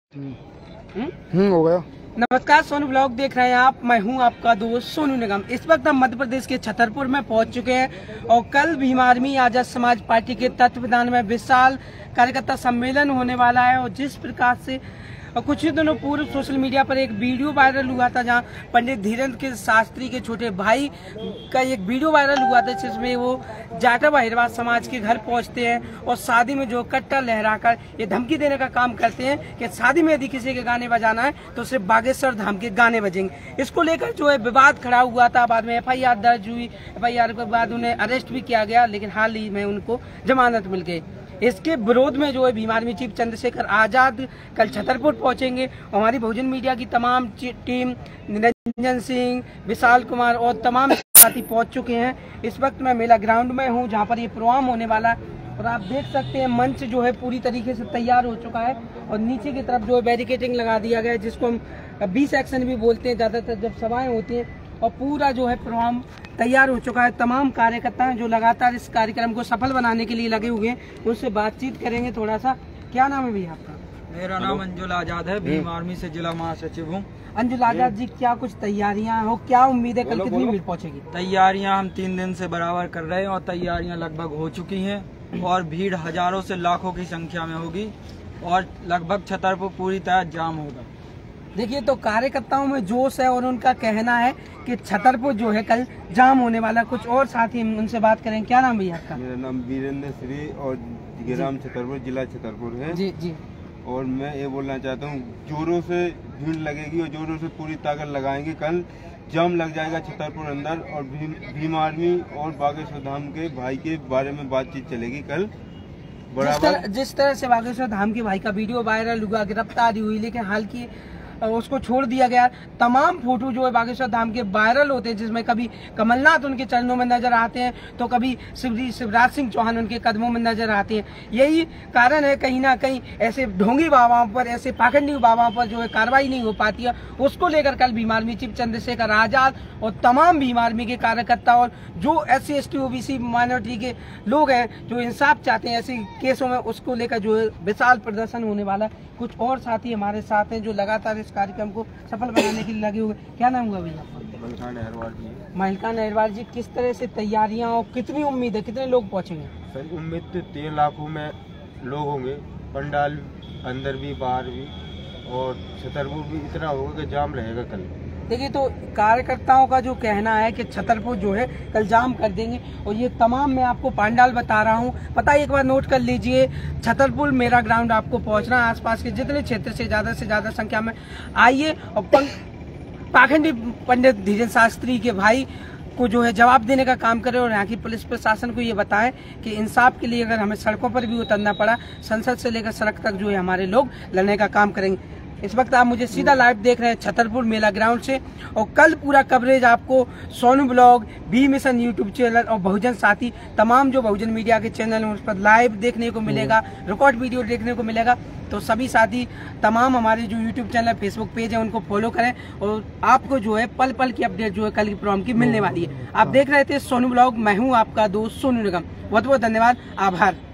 हो गया। नमस्कार, सोनू ब्लॉग देख रहे हैं आप। मैं हूं आपका दोस्त सोनू निगम। इस वक्त हम मध्य प्रदेश के छतरपुर में पहुंच चुके हैं और कल भीम आर्मी आजाद समाज पार्टी के तत्वावधान में विशाल कार्यकर्ता सम्मेलन होने वाला है। और जिस प्रकार से कुछ ही दिनों पूर्व सोशल मीडिया पर एक वीडियो वायरल हुआ था, जहां पंडित धीरेन्द्र के शास्त्री के छोटे भाई का एक वीडियो वायरल हुआ था, जिसमें वो जाटव अहिरवार समाज के घर पहुंचते हैं और शादी में जो कट्टा लहराकर ये धमकी देने का काम करते हैं कि शादी में यदि किसी के गाने बजाना है तो सिर्फ बागेश्वर धाम के गाने बजेंगे। इसको लेकर जो है विवाद खड़ा हुआ था। बाद में FIR दर्ज हुई। FIR के बाद उन्हें अरेस्ट भी किया गया, लेकिन हाल ही में उनको जमानत मिल गई। इसके विरोध में जो है भीम आर्मी चीफ चंद्रशेखर आजाद कल छतरपुर पहुंचेंगे। हमारी बहुजन मीडिया की तमाम टीम, निरंजन सिंह, विशाल कुमार और तमाम साथी पहुंच चुके हैं। इस वक्त मैं मेला ग्राउंड में हूं, जहां पर ये प्रोग्राम होने वाला है। और आप देख सकते हैं मंच जो है पूरी तरीके से तैयार हो चुका है और नीचे की तरफ जो है बैरिकेडिंग लगा दिया गया है, जिसको हम B सेक्शन भी बोलते हैं ज्यादातर जब सभाएं होती हैं। और पूरा जो है प्रोग्राम तैयार हो चुका है। तमाम कार्यकर्ता जो लगातार इस कार्यक्रम को सफल बनाने के लिए लगे हुए हैं, उनसे बातचीत करेंगे थोड़ा सा। क्या नाम है भैया आपका? मेरा नाम अंजुल आजाद है, भीम आर्मी से जिला महासचिव हूँ। अंजुल आजाद जी, क्या कुछ तैयारियां हो, क्या उम्मीद है कल कितनी मिल पहुंचेगी? तैयारियां हम 3 दिन से बराबर कर रहे हैं और तैयारियां लगभग हो चुकी हैं और भीड़ हजारों से लाखों की संख्या में होगी और लगभग छतरपुर पूरी तरह जाम होगा। देखिए, तो कार्यकर्ताओं में जोश है और उनका कहना है कि छतरपुर जो है कल जाम होने वाला। कुछ और साथी उनसे बात करें। क्या नाम भैया आपका? मेरा नाम वीरेंद्र श्री और ग्राम छतरपुर, जिला छतरपुर है। जी जी। और मैं ये बोलना चाहता हूँ, जोरों से भीड़ लगेगी और जोरों से पूरी ताकत लगाएंगे। कल जाम लग जाएगा छतरपुर अंदर और भीम आर्मी और बागेश्वर धाम के भाई के बारे में बातचीत चलेगी कल बराबर। जिस तरह से बागेश्वर धाम के भाई का वीडियो वायरल हुआ, गिरफ्तारी हुई, लेकिन हाल की उसको छोड़ दिया गया। तमाम फोटो जो है बागेश्वर धाम के वायरल होते हैं, जिसमें कभी कमलनाथ उनके चरणों में नजर आते हैं तो कभी शिवराज सिंह चौहान उनके कदमों में नजर आते हैं। यही कारण है कहीं ना कहीं ऐसे ढोंगी बाबाओं पर, ऐसे पाखंडी बाबाओं पर जो है कार्रवाई नहीं हो पाती है। उसको लेकर कल भीम आर्मी चीफ चंद्रशेखर आजाद और तमाम भीम आर्मी के कार्यकर्ता और जो SC ST OBC माइनॉरिटी के लोग हैं जो इंसाफ चाहते हैं ऐसे केसों में, उसको लेकर जो है विशाल प्रदर्शन होने वाला है। कुछ और साथी हमारे साथ हैं जो लगातार इस कार्यक्रम को सफल बनाने के लिए लगे हुए। क्या नाम हुआ भैया? महिलकान अहिरवार जी, किस तरह से तैयारियां और कितनी उम्मीद है, कितने लोग पहुंचेंगे? सर, उम्मीद तो 3 लाखों में लोग होंगे, पंडाल अंदर भी बाहर भी, और छतरपुर भी इतना होगा कि जाम रहेगा कल। देखिए, तो कार्यकर्ताओं का जो कहना है कि छतरपुर जो है कल जाम कर देंगे। और ये तमाम मैं आपको पंडाल बता रहा हूँ, पता है, एक बार नोट कर लीजिए। छतरपुर मेरा ग्राउंड आपको पहुंचना है। आसपास के जितने क्षेत्र से ज्यादा संख्या में आइए और पाखंडी पंडित धीरेन्द्र शास्त्री के भाई को जो है जवाब देने का काम करें। और यहाँ की पुलिस प्रशासन को ये बताएं कि इंसाफ के लिए अगर हमें सड़कों पर भी उतरना पड़ा, संसद से लेकर सड़क तक जो है हमारे लोग लड़ने का काम करेंगे। इस वक्त आप मुझे सीधा लाइव देख रहे हैं छतरपुर मेला ग्राउंड से। और कल पूरा कवरेज आपको Sonu blog, B mission YouTube channel और बहुजन साथी तमाम जो बहुजन मीडिया के चैनल हैं उस पर लाइव देखने को मिलेगा, रिकॉर्ड वीडियो देखने को मिलेगा। तो सभी साथी तमाम हमारे जो यूट्यूब चैनल, फेसबुक पेज है, उनको फॉलो करें और आपको जो है पल पल की अपडेट जो है कल की प्रोग्राम की मिलने वाली है। आप देख रहे थे सोनू ब्लॉग। मैं हूँ आपका दोस्त सोनू निगम। बहुत बहुत धन्यवाद, आभार।